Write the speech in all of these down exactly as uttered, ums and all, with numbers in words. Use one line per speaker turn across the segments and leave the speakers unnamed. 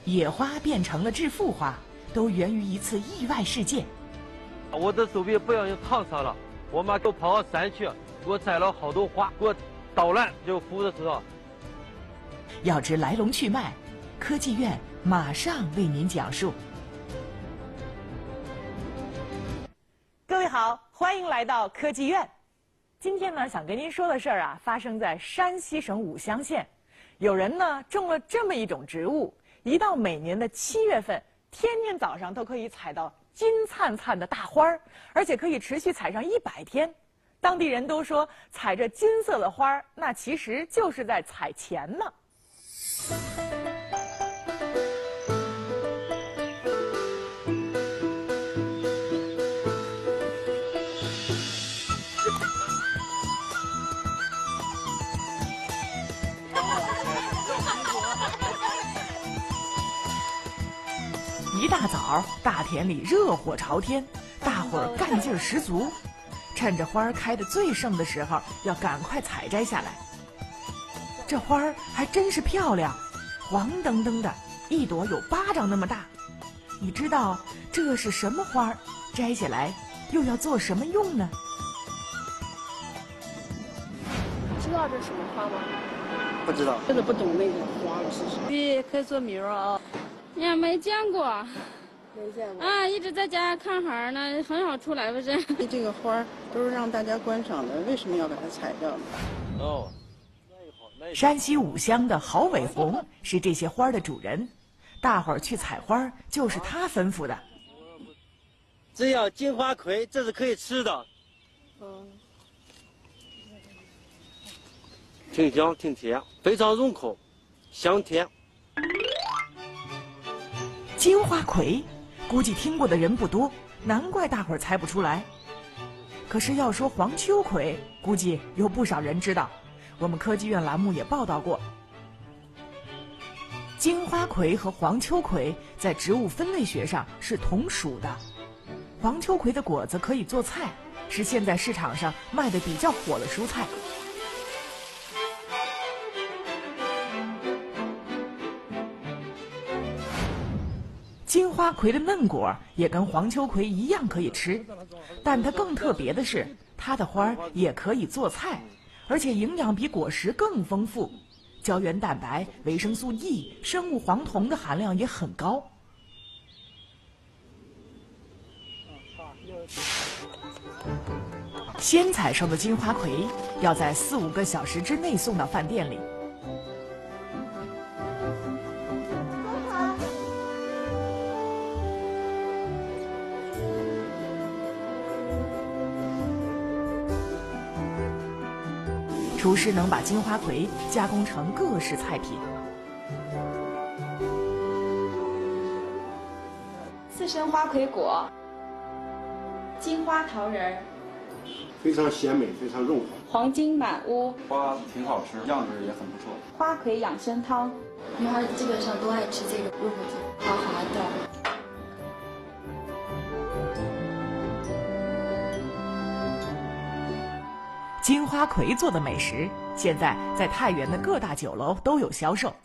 野花变成了致富花，都源于一次意外事件。
我的手臂不小心烫伤了，我妈给我跑到山去，给我摘了好多花，给我捣烂，就敷在手上。
要知来龙去脉，科技院马上为您讲述。各位好，欢迎来到科技院。今天呢，想跟您说的事儿啊，发生在山西省武乡县。有人呢种了这么一种植物，一到每年的七月份，天天早上都可以采到金灿灿的大花儿，而且可以持续采上一百天。当地人都说，采着金色的花儿，那其实就是在采钱呢。一大早，大田里热火朝天，大伙儿干劲儿十足，趁着花儿开得最盛的时候，要赶快采摘下来。这花儿还真是漂亮，黄澄澄的，一朵有巴掌那么大。你知道这是什么花儿？摘下来又要做什么用呢？
知道这是什么花吗？
不知道，
真的不懂那个花了是什么。
对，开做米啊。呀，没见过，
没见过
啊，一直在家看孩呢，很少出来不是？
这个花都是让大家观赏的，为什么要把它采掉呢？
哦，
山西武乡的郝伟红是这些花的主人，大伙儿去采花就是他吩咐的。
这样金花葵，这是可以吃的，
嗯，
挺香挺甜，非常入口，香甜。
金花葵，估计听过的人不多，难怪大伙儿猜不出来。可是要说黄秋葵，估计有不少人知道，我们科技院栏目也报道过。金花葵和黄秋葵在植物分类学上是同属的。黄秋葵的果子可以做菜，是现在市场上卖的比较火的蔬菜。金花葵的嫩果也跟黄秋葵一样可以吃，但它更特别的是，它的花也可以做菜，而且营养比果实更丰富，胶原蛋白、维生素 E、生物黄酮的含量也很高。先采收的金花葵要在四五个小时之内送到饭店里。厨师能把金花葵加工成各式菜品。
刺身花葵果、金花桃仁儿，
非常鲜美，非常润滑。
黄金满屋，
花挺好吃，样子也很不错。
花葵养生汤，
女孩基本上都爱吃这个，润滑剂，滑滑的。
金花葵做的美食，现在在太原的各大酒楼都有销售。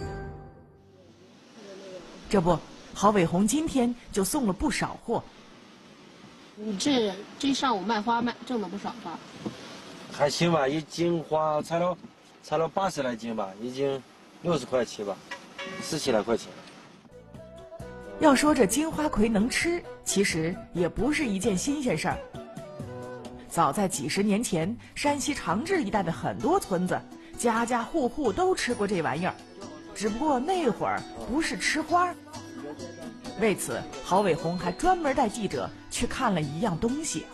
这不，郝伟红今天就送了不少货。
你这这一上午卖花卖挣了不少吧？
还行吧，一斤花采了采了八十来斤吧，一斤六十块钱吧，十七来块钱。
要说这金花葵能吃，其实也不是一件新鲜事儿。早在几十年前，山西长治一带的很多村子，家家户户都吃过这玩意儿，只不过那会儿不是吃花。为此，郝伟红还专门带记者去看了一样东西。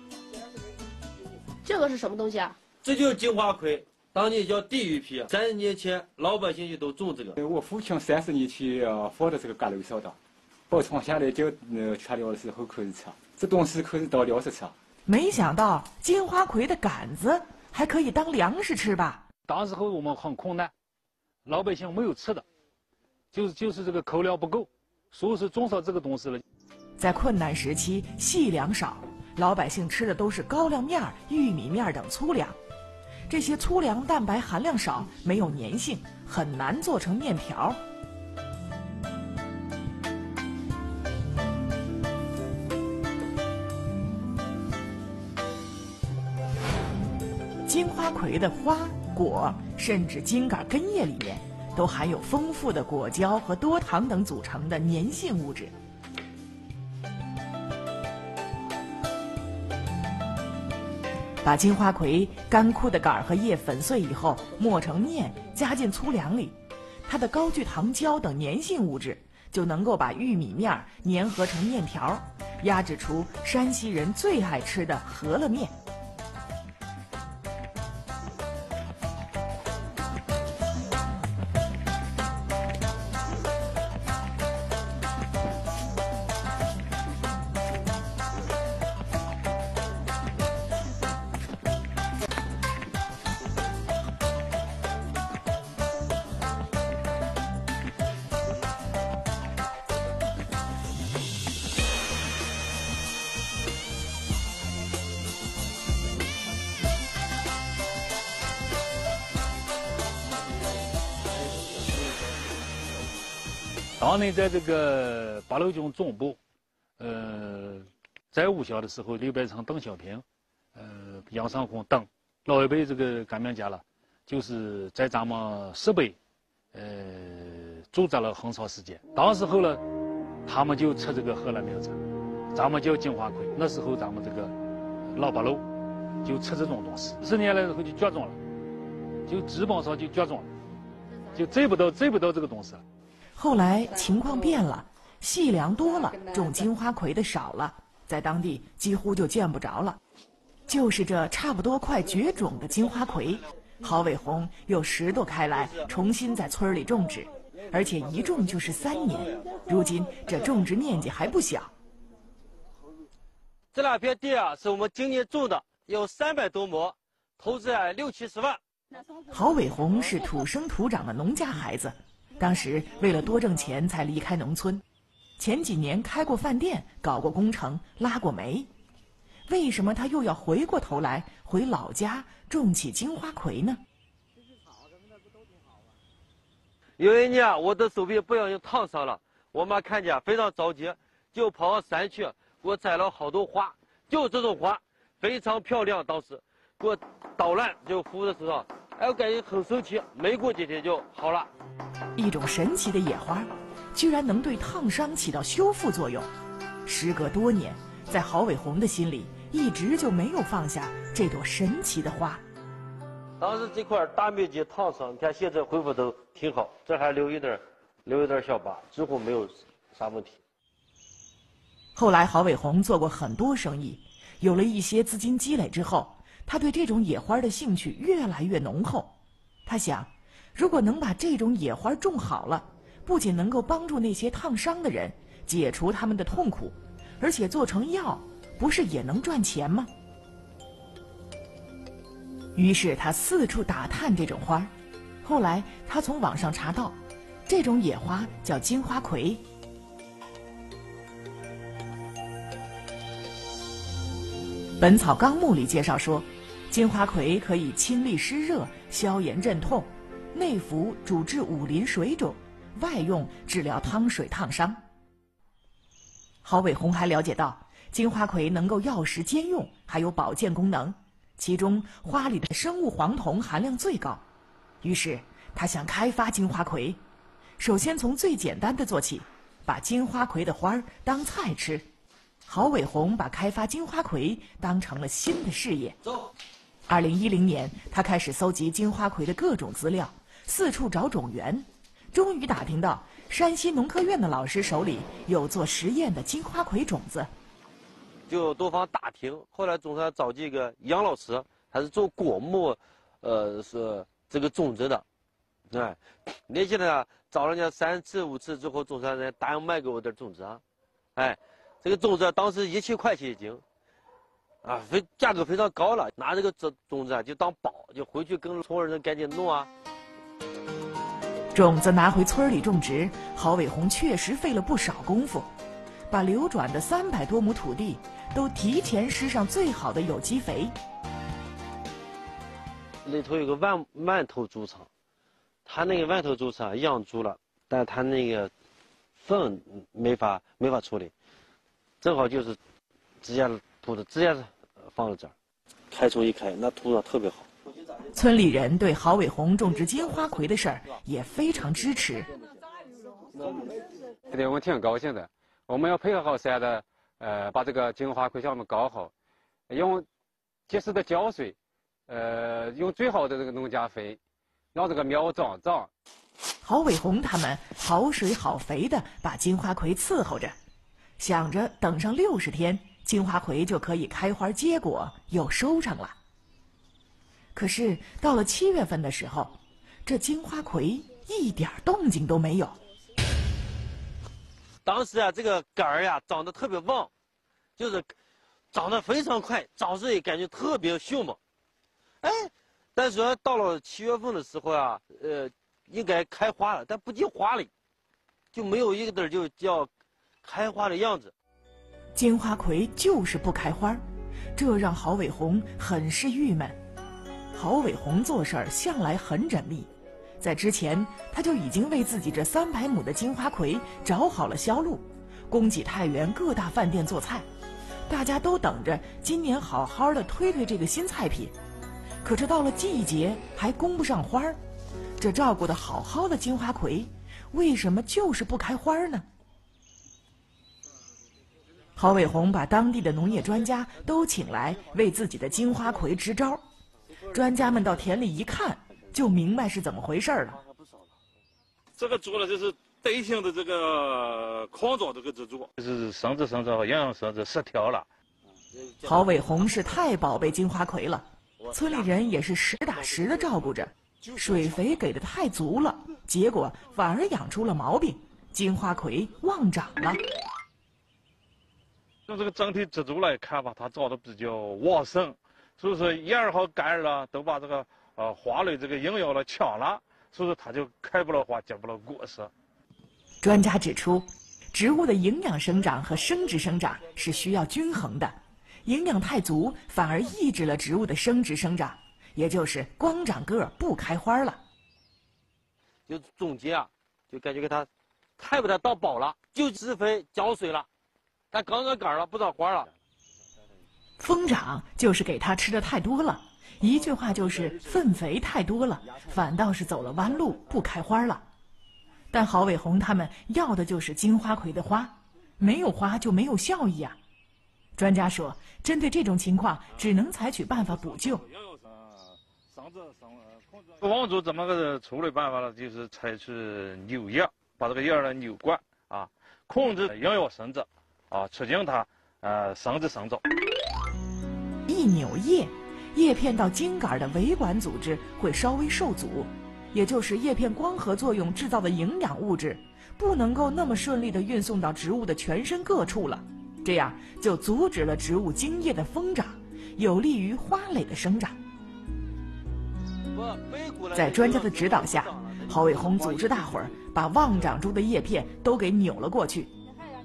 这个是什么东西啊？
这就是金花葵，当年叫地鱼皮。三十年前，老百姓就都种这个。
我父亲三十年前呃放到这个秆篓上的，包装下来就呃吃了的时候可以吃，这东西可以当粮食吃。
没想到金花葵的杆子还可以当粮食吃吧？
当时候我们很困难，老百姓没有吃的，就是就是这个口粮不够，所以是种上这个东西了。
在困难时期，细粮少，老百姓吃的都是高粱面、玉米面等粗粮。这些粗粮蛋白含量少，没有粘性，很难做成面条。 金花葵的花、果，甚至茎秆、根叶里面，都含有丰富的果胶和多糖等组成的粘性物质。把金花葵干枯的杆和叶粉碎以后，磨成面，加进粗粮里，它的高聚糖胶等粘性物质就能够把玉米面粘合成面条，压制出山西人最爱吃的饸饹面。
当年在这个八路军总部，呃，在武校的时候，刘百成、邓小平，呃，杨尚昆等老一辈这个革命家了，就是在咱们陕北，呃，驻扎了很长时间。当时候呢，他们就吃这个饸饹面子，咱们叫金花葵。那时候咱们这个老八路就吃这种东西，十年来之后就绝种了，就基本上就绝种了，就摘不到摘不到这个东西了。
后来情况变了，细粮多了，种金花葵的少了，在当地几乎就见不着了。就是这差不多快绝种的金花葵，郝伟红又拾掇开来，重新在村里种植，而且一种就是三年。如今这种植面积还不小。
这两片地啊，是我们今年种的，有三百多亩，投资啊六七十万。
郝伟红是土生土长的农家孩子。当时为了多挣钱才离开农村，前几年开过饭店，搞过工程，拉过煤。为什么他又要回过头来回老家种起金花葵呢？
有一年我的手臂不小心烫伤了，我妈看见非常着急，就跑到山去给我摘了好多花，就这种花非常漂亮，当时给我捣烂就敷在手上，哎，我感觉很神奇，没过几天就好了。
一种神奇的野花，居然能对烫伤起到修复作用。时隔多年，在郝伟红的心里，一直就没有放下这朵神奇的花。
当时这块大面积烫伤，你看现在恢复都挺好，这还留一点，留一点小疤，几乎没有啥问题。
后来郝伟红做过很多生意，有了一些资金积累之后，他对这种野花的兴趣越来越浓厚。他想，如果能把这种野花种好了，不仅能够帮助那些烫伤的人解除他们的痛苦，而且做成药，不是也能赚钱吗？于是他四处打探这种花。后来他从网上查到，这种野花叫金花葵。《本草纲目》里介绍说，金花葵可以清利湿热、消炎镇痛，内服主治五淋水肿，外用治疗汤水烫伤。郝伟红还了解到，金花葵能够药食兼用，还有保健功能，其中花里的生物黄酮含量最高。于是他想开发金花葵，首先从最简单的做起，把金花葵的花当菜吃。郝伟红把开发金花葵当成了新的事业。二零一零年，他开始搜集金花葵的各种资料，四处找种源，终于打听到山西农科院的老师手里有做实验的金花葵种子，
就多方打听，后来总算找这个杨老师，他是做果木，呃，是这个种植的，哎，联系了找了人家三次五次之后，总算人答应卖给我点种子啊，哎，这个种子当时一千块钱一斤，啊，非价格非常高了，拿这个种种子啊就当宝，就回去跟村人赶紧弄啊。
种子拿回村里种植，郝伟红确实费了不少功夫，把流转的三百多亩土地都提前施上最好的有机肥。
里头有个万万头猪场，他那个万头猪场养猪了，但他那个粪没法没法处理，正好就是直接土的直接放到这儿，开虫一开，那土壤特别好，
村里人对郝伟红种植金花葵的事儿也非常支持。
对，我们挺高兴的。我们要配合好山的，呃，把这个金花葵项目搞好，用及时的浇水，呃，用最好的这个农家肥，让这个苗长长。
郝伟红他们好水好肥的把金花葵伺候着，想着等上六十天，金花葵就可以开花结果，又收成了。可是到了七月份的时候，这金花葵一点动静都没有。
当时啊，这个杆儿呀长得特别旺，就是长得非常快，长势也感觉特别凶猛。哎，但是说到了七月份的时候啊，呃，应该开花了，但不见花蕾，就没有一个点就叫开花的样子。
金花葵就是不开花，这让郝伟红很是郁闷。郝伟红做事儿向来很缜密，在之前他就已经为自己这三百亩的金花葵找好了销路，供给太原各大饭店做菜。大家都等着今年好好的推推这个新菜品，可这到了季节还供不上花儿，这照顾的好好的金花葵，为什么就是不开花呢？郝伟红把当地的农业专家都请来为自己的金花葵支招。专家们到田里一看，就明白是怎么回事了。
这个做的就是对性的这个抗藻这个植株，
就是生殖生长和营养生殖失调了。
郝伟红是太宝贝金花葵了，村里人也是实打实的照顾着，水肥给的太足了，结果反而养出了毛病，金花葵忘长了。
从这个整体植株来看吧，它长得比较旺盛。所以说叶儿和杆儿了都把这个呃花蕾这个营养了抢了，所以说它就开不了花，结不了果实。
专家指出，植物的营养生长和生殖生长是需要均衡的，营养太足反而抑制了植物的生殖生长，也就是光长个不开花了。
就总结啊，就感觉给它太不太到饱了，就施肥浇水了，它刚刚杆了不长花了。
疯长就是给它吃的太多了，一句话就是粪肥太多了，反倒是走了弯路，不开花了。但郝伟红他们要的就是金花葵的花，没有花就没有效益啊。专家说，针对这种情况，只能采取办法补救。
王族怎么个处理办法呢？就是采取扭叶，把这个叶儿呢扭断啊，控制营养生殖啊，促进它呃生殖生长。
一扭叶，叶片到茎秆的维管组织会稍微受阻，也就是叶片光合作用制造的营养物质不能够那么顺利地运送到植物的全身各处了，这样就阻止了植物茎叶的疯长，有利于花蕾的生长。在专家的指导下，郝伟红组织大伙儿把旺长株的叶片都给扭了过去。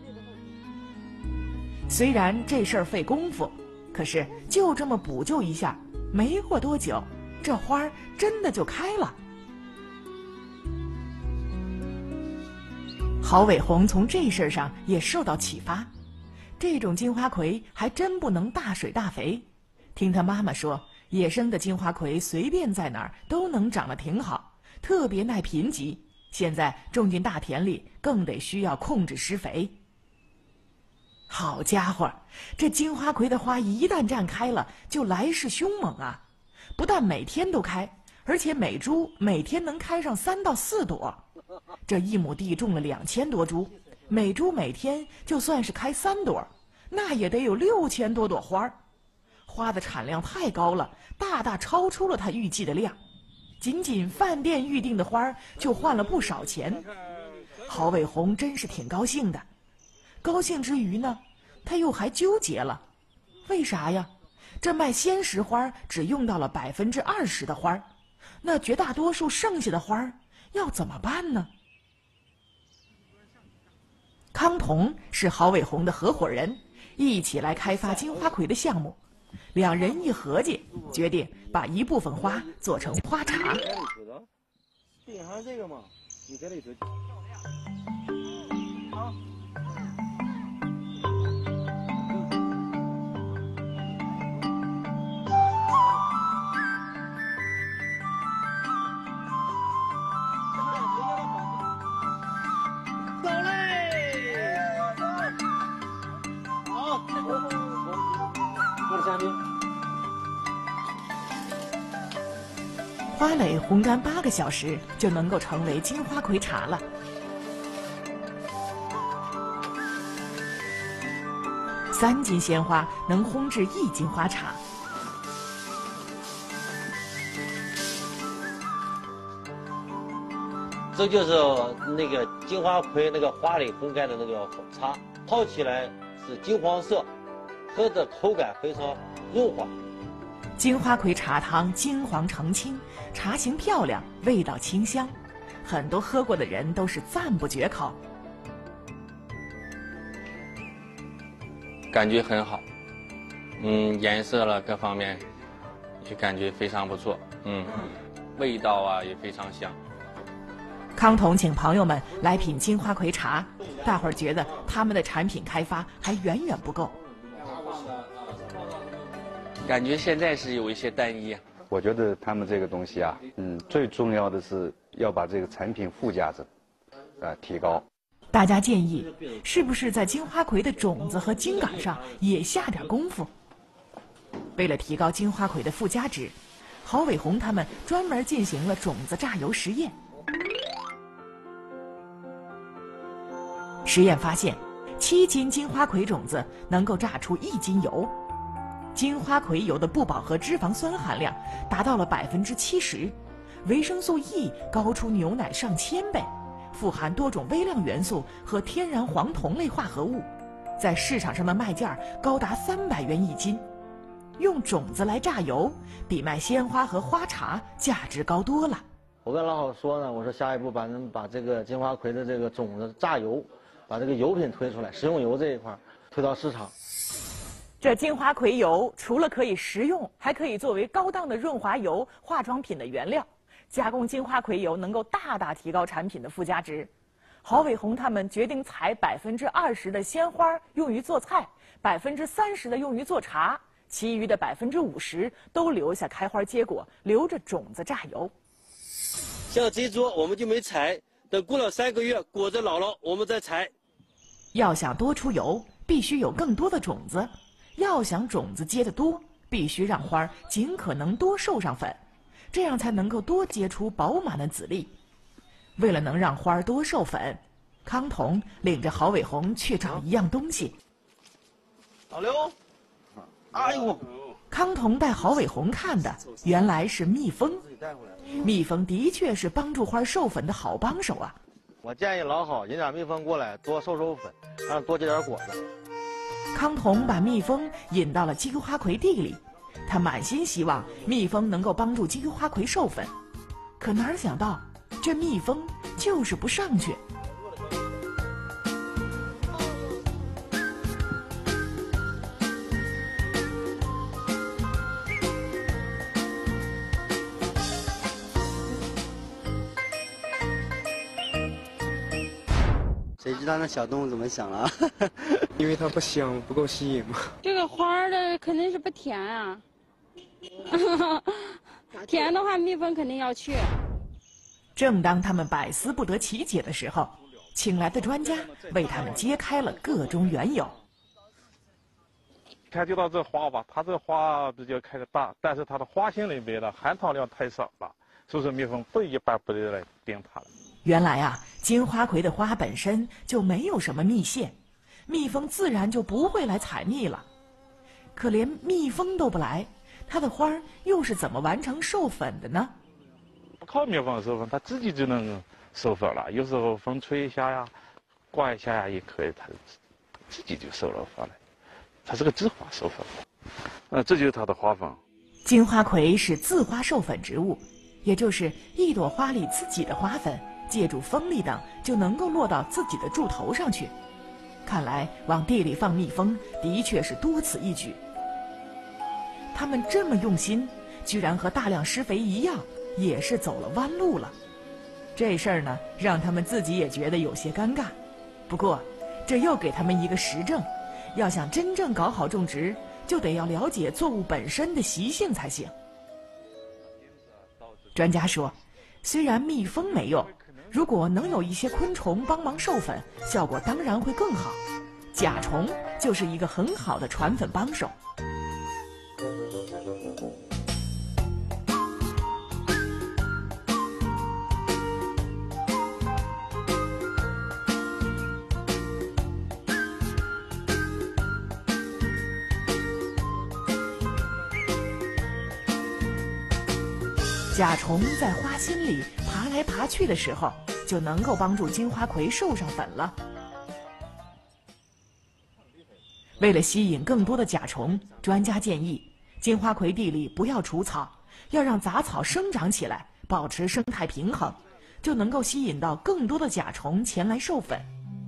虽然这事儿费功夫，可是就这么补救一下，没过多久，这花儿真的就开了。郝伟红从这事儿上也受到启发，这种金花葵还真不能大水大肥。听他妈妈说，野生的金花葵随便在哪儿都能长得挺好，特别耐贫瘠，现在种进大田里更得需要控制施肥。好家伙，这金花葵的花一旦绽开了，就来势凶猛啊！不但每天都开，而且每株每天能开上三到四朵。这一亩地种了两千多株，每株每天就算是开三朵，那也得有六千多朵花。花的产量太高了，大大超出了他预计的量。仅仅饭店预定的花就换了不少钱。郝伟红真是挺高兴的。高兴之余呢，他又还纠结了，为啥呀？这卖鲜食花只用到了百分之二十的花，那绝大多数剩下的花要怎么办呢？康彤是郝伟红的合伙人，一起来开发金花葵的项目。两人一合计，决定把一部分花做成花茶。
顶上这个嘛，你在里头。好。
花蕾烘干八个小时就能够成为金花葵茶了。三斤鲜花能烘制一斤花茶。
这就是那个金花葵那个花蕾烘干的那个茶，泡起来是金黄色，喝着口感非常润滑。
金花葵茶汤金黄澄清，茶形漂亮，味道清香，很多喝过的人都是赞不绝口。
感觉很好，嗯，颜色了各方面，就感觉非常不错，嗯，味道啊也非常香。
康彤请朋友们来品金花葵茶，大伙儿觉得他们的产品开发还远远不够。
感觉现在是有一些单一。
我觉得他们这个东西啊，嗯，最重要的是要把这个产品附加值，啊，提高。
大家建议，是不是在金花葵的种子和茎秆上也下点功夫？为了提高金花葵的附加值，郝伟红他们专门进行了种子榨油实验。实验发现，七斤金花葵种子能够榨出一斤油。金花葵油的不饱和脂肪酸含量达到了百分之七十，维生素 E 高出牛奶上千倍，富含多种微量元素和天然黄酮类化合物，在市场上的卖价高达三百元一斤。用种子来榨油，比卖鲜花和花茶价值高多了。
我跟老郝说呢，我说下一步把能把这个金花葵的这个种子榨油，把这个油品推出来，食用油这一块推到市场。
这金花葵油除了可以食用，还可以作为高档的润滑油、化妆品的原料。加工金花葵油能够大大提高产品的附加值。郝伟红他们决定采百分之二十的鲜花用于做菜，百分之三十的用于做茶，其余的百分之五十都留下开花结果，留着种子榨油。
像这株我们就没采，等过了三个月，果子老了，我们再采。
要想多出油，必须有更多的种子。要想种子结得多，必须让花尽可能多授上粉，这样才能够多结出饱满的籽粒。为了能让花多授粉，康彤领着郝伟红去找一样东西。
老刘，哎呦！
康彤带郝伟红看的原来是蜜蜂。蜜蜂的确是帮助花授粉的好帮手啊。
我建议老郝引点蜜蜂过来，多授授粉，让多结点果子。
康彤把蜜蜂引到了金花葵地里，他满心希望蜜蜂能够帮助金花葵授粉，可哪想到这蜜蜂就是不上去。
谁知道那小动物怎么想了？
因为它不香，不够吸引嘛。
这个花儿的肯定是不甜啊，甜的话蜜蜂肯定要去。
正当他们百思不得其解的时候，请来的专家为他们揭开了个中缘由。
看就到这花吧，它这花比较开的大，但是它的花心里面的含糖量太少了，所以说蜜蜂不一般不得来叮它了。
原来啊，金花葵的花本身就没有什么蜜腺，蜜蜂自然就不会来采蜜了。可连蜜蜂都不来，它的花又是怎么完成授粉的呢？
不靠蜜蜂授粉，它自己就能授粉了。有时候风吹一下呀，刮一下呀也可以，它自己就授了粉了。它是个自花授粉，呃，这就是它的花粉。
金花葵是自花授粉植物，也就是一朵花里自己的花粉借助风力等就能够落到自己的柱头上去。看来往地里放蜜蜂的确是多此一举。他们这么用心，居然和大量施肥一样，也是走了弯路了。这事儿呢，让他们自己也觉得有些尴尬。不过，这又给他们一个实证，要想真正搞好种植，就得要了解作物本身的习性才行。专家说，虽然蜜蜂没用，如果能有一些昆虫帮忙授粉，效果当然会更好。甲虫就是一个很好的传粉帮手。 甲虫在花心里爬来爬去的时候，就能够帮助金花葵授上粉了。为了吸引更多的甲虫，专家建议金花葵地里不要除草，要让杂草生长起来，保持生态平衡，就能够吸引到更多的甲虫前来授粉。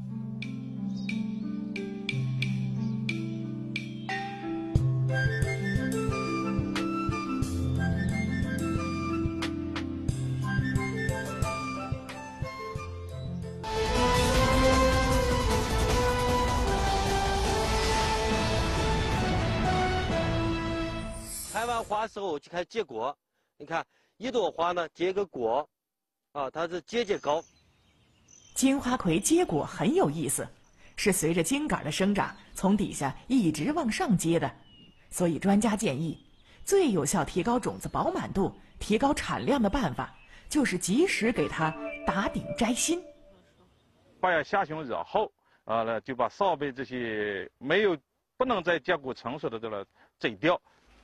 开完花时候就开始结果，你看一朵花呢结个果，啊，它是节节高。
金花葵结果很有意思，是随着茎秆的生长从底下一直往上结的，所以专家建议，最有效提高种子饱满度、提高产量的办法，就是及时给它打顶摘心。
把要下熊热好，啊，呢就把少被这些没有不能再结果成熟的这个摘掉。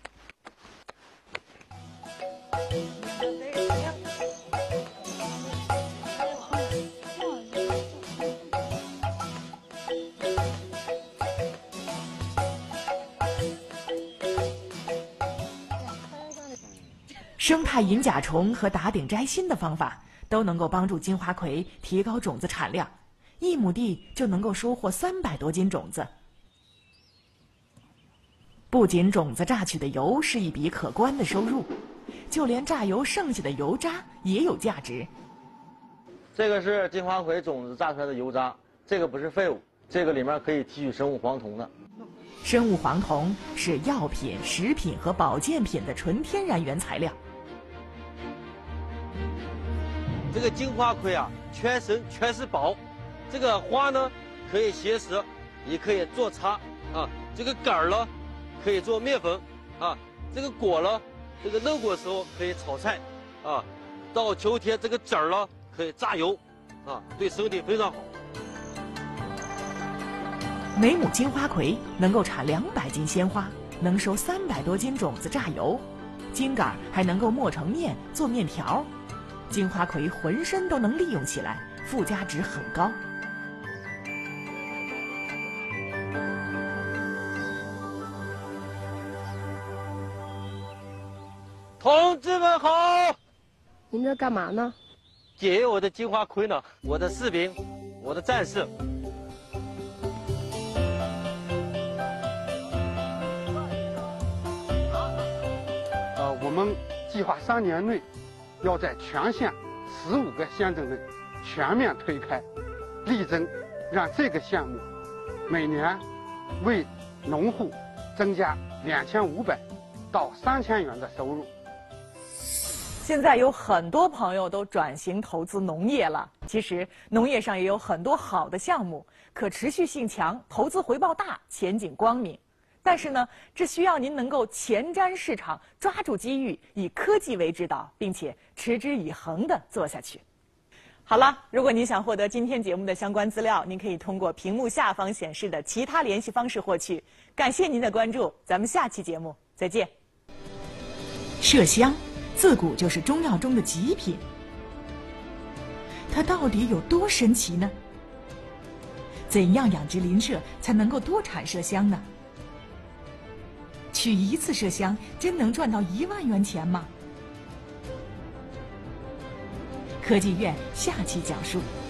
生态引甲虫和打顶摘心的方法都能够帮助金花葵提高种子产量，一亩地就能够收获三百多斤种子。不仅种子榨取的油是一笔可观的收入，就连榨油剩下的油渣也有价值。
这个是金花葵种子榨出来的油渣，这个不是废物，这个里面可以提取生物黄酮的。
生物黄酮是药品、食品和保健品的纯天然原材料。
这个金花葵啊，全身全是宝。这个花呢，可以携食，也可以做茶啊。这个杆儿呢，可以做面粉啊。这个果呢，这个嫩果的时候可以炒菜啊。到秋天这个籽儿呢，可以榨油啊，对身体非常好。
每亩金花葵能够产两百斤鲜花，能收三百多斤种子榨油，茎秆还能够磨成面做面条。金花葵浑身都能利用起来，附加值很高。
同志们好！
您这干嘛呢？
检验我的金花葵呢，我的士兵，我的战士。
呃，我们计划三年内要在全县十五个县镇内全面推开，力争让这个项目每年为农户增加两千五百到三千元的收入。
现在有很多朋友都转型投资农业了，其实农业上也有很多好的项目，可持续性强，投资回报大，前景光明。但是呢，这需要您能够前瞻市场，抓住机遇，以科技为指导，并且持之以恒地做下去。好了，如果您想获得今天节目的相关资料，您可以通过屏幕下方显示的其他联系方式获取。感谢您的关注，咱们下期节目再见。麝香自古就是中药中的极品，它到底有多神奇呢？怎样养殖林麝才能够多产麝香呢？取一次麝香真能赚到一万元钱吗？科技院下期讲述。